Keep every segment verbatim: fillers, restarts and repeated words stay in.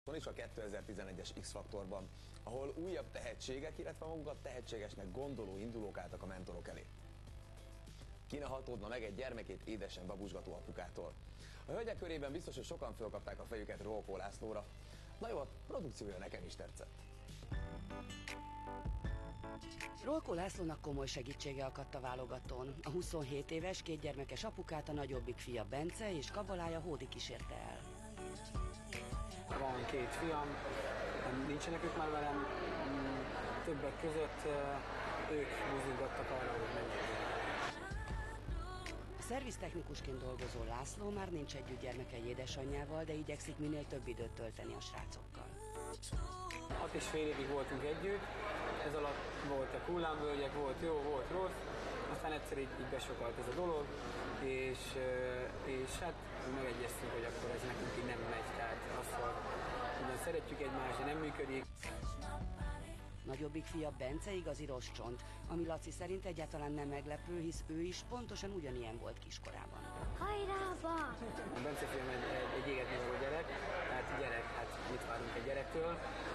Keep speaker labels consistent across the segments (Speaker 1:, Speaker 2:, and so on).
Speaker 1: is a kétezer-tizenegyes X-faktorban, ahol újabb tehetségek, illetve magukat tehetségesnek gondoló indulók álltak a mentorok elé. Ki ne hatódna meg egy gyermekét édesen babusgató apukától? A hölgyek körében biztos, hogy sokan fölkapták a fejüket Rókó Lászlóra. Na jó, a produkciója nekem is tetszett.
Speaker 2: Rókó Lászlónak komoly segítsége akadt a válogatón. A huszonhét éves, kétgyermekes apukát a nagyobbik fia Bence és kabalája Hódi kísérte el.
Speaker 3: Van két fiam, nincsenek ők már velem, többek között ők mozdítottak arra, hogy menjek.
Speaker 2: Szerviztechnikusként dolgozó László már nincs együtt gyermekei édesanyjával, de igyekszik minél több időt tölteni a srácokkal.
Speaker 3: Hat és fél évig voltunk együtt, ez alatt voltak hullámvölgyek, volt jó, volt rossz, aztán egyszer így, így besokalt ez a dolog, és, és hát megegyeztünk, hogy akkor ez nekünk így nem megy, tehát azt, hogy ugyan szeretjük egymást, de nem működik.
Speaker 2: Nagyobbik fia Bence igazi rossz csont, ami Laci szerint egyáltalán nem meglepő, hisz ő is pontosan ugyanilyen volt kiskorában.
Speaker 4: Hajrába!
Speaker 3: A Bence fiam egy, egy, egy égetni való gyerek, hát gyerek, hát mit várunk egy gyerektől.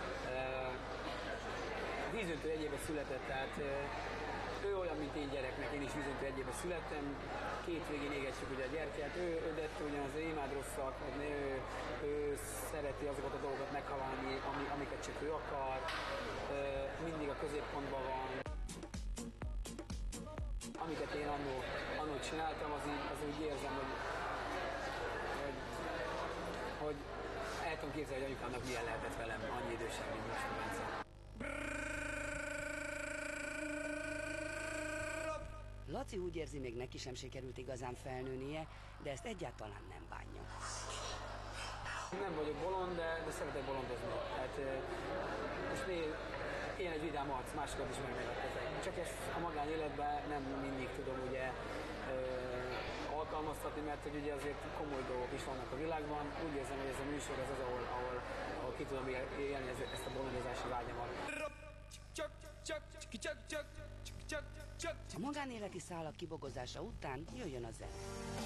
Speaker 3: Vízöntő egy éve született, tehát ő olyan, mint én gyereknek, én is vízöntő egy éve születtem, két végén égetjük ugye a gyertyát, ő ödette ugyanaz, imád rosszak, ő, ő szereti azokat a dolgokat meghalálni, ami, amiket csak ő akar, mindig a középpontban van. Amiket én annó, annó csináltam, az így, az úgy érzem, hogy, hogy, hogy el tudom képzelni, hogy anyukámnak milyen lehetett velem annyi idősebb, mint most a Bence.
Speaker 2: Laci úgy érzi, még neki sem sikerült igazán felnőnie, de ezt egyáltalán nem bánja.
Speaker 3: Nem vagyok bolond, de, de szeretek bolondozni. Hát, most még én egy vidám arc, másokat is megnevettetek. Csak ezt a magánéletben nem mindig tudom ugye alkalmaztatni, mert hogy ugye azért komoly dolgok is vannak a világban. Úgy érzem, hogy ez a műsor ez az, ahol, ahol, ahol ki tudom élni ezt a bolondozási vágyamat.
Speaker 2: A magánéleti szálak kibogozása után jöjjön a zene.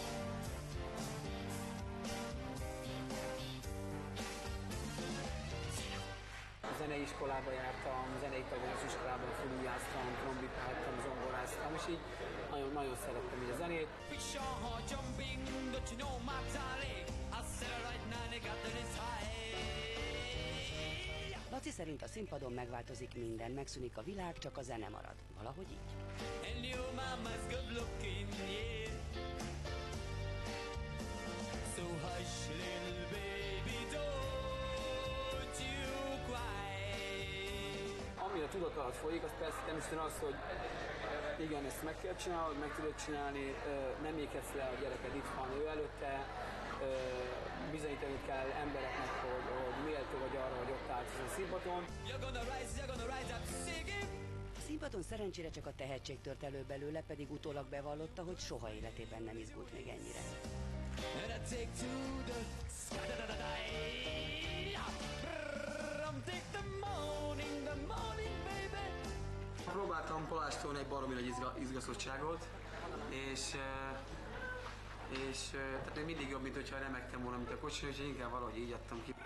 Speaker 3: A zenei iskolába jártam, zenei tagozás iskolában fülujjáztam, trombitáltam, zongoráztam, és így nagyon, nagyon szerettem így a zenét.
Speaker 2: Laci szerint a színpadon megváltozik minden, megszűnik a világ, csak a zene marad. Valahogy így.
Speaker 3: Ami a tudat alatt folyik, az persze természetesen az, hogy igen, ezt meg kell csinálni, meg tudod csinálni, nem ékezz le a gyereked itt van ő előtte, bizonyítani kell embereknek, hogy, hogy méltó vagy arra, hogy ott állsz a színpadon.
Speaker 2: A színpadon szerencsére csak a tehetség tört elő belőle, pedig utólag bevallotta, hogy soha életében nem izgult még ennyire.
Speaker 3: Próbáltam palástolni egy baromi nagy izga, izgaszottságot, és, és tehát még mindig jobb, mint hogyha remegtem volna, mint a kocsin, úgyhogy inkább valahogy így adtam ki.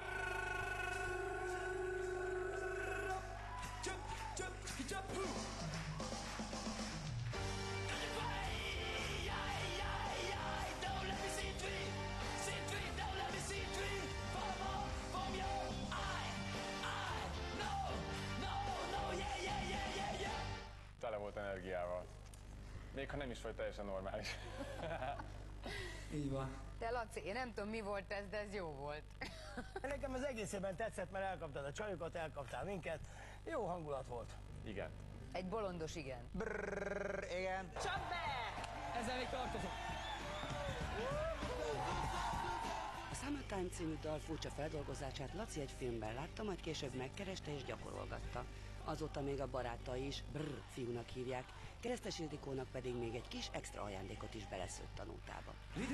Speaker 5: Tele volt energiával. Még ha nem is volt teljesen normális.
Speaker 3: Így van.
Speaker 6: Te Laci, én nem tudom mi volt ez, de ez jó volt.
Speaker 7: Nekem az egészében tetszett, mert elkaptad a csajokat, elkaptál minket. Jó hangulat volt.
Speaker 5: Igen.
Speaker 6: Egy bolondos igen.
Speaker 7: Brrrr, igen.
Speaker 6: Csak be!
Speaker 3: Ezzel még tartozom.
Speaker 2: A Summertime című dal furcsa feldolgozását Laci egy filmben látta, majd később megkereste és gyakorolgatta. Azóta még a barátai is Brrr fiúnak hívják, Keresztes Ildikónak pedig még egy kis extra ajándékot is beleszőtt a nótába.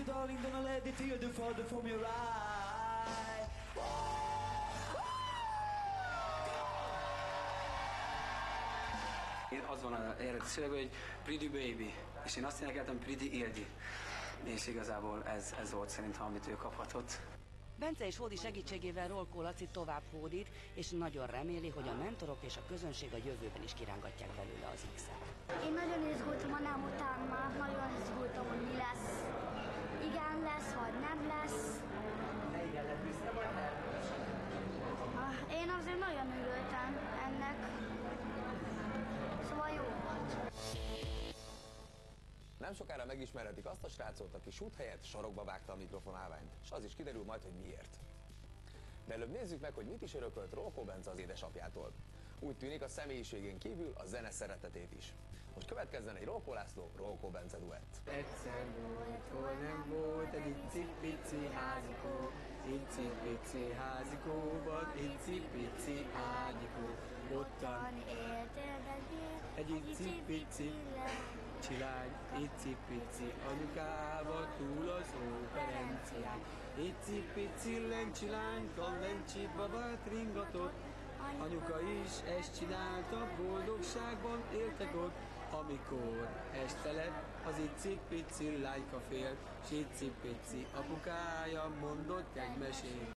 Speaker 3: Én az van az eredeti szövegben, hogy Pretty Baby, és én azt énekeltem Pretty Ildi. És igazából ez, ez volt szerintem, amit ő kaphatott.
Speaker 2: Bence és Hódi segítségével Rolkó Laci tovább hódít, és nagyon reméli, hogy a mentorok és a közönség a jövőben is kirángatják belőle az X-et.
Speaker 4: Én nagyon izgultam, a nem után már nagyon izgultam, hogy mi lesz. Igen lesz, vagy nem lesz. Ah, Én azért nagyon örültem ennek. Szóval jó volt.
Speaker 1: Nem sokára megismerhetik azt a srácot, aki sút helyett sarokba vágta a mikrofonálványt, és az is kiderül majd, hogy miért. De előbb nézzük meg, hogy mit is örökölt Rolkó Bence az édesapjától. Úgy tűnik, a személyiségén kívül a zene szeretetét is. Most következzen egy Rolkó László, Rolkó Bence duett.
Speaker 3: Egyszer volt, hol nem volt egy icipici házikó, icipici házikóban, icipici ágyikó. Ottan
Speaker 4: Éltél, de
Speaker 3: egy icipici csilány, icipici anyukával túl az óperencián. Icipici lencsilányka, lencsi babát ringatott, anyuka is ezt csinálta, boldogságban éltek ott. Amikor este lett, az icipici lányka fél, s icipici apukája mondott egy mesét.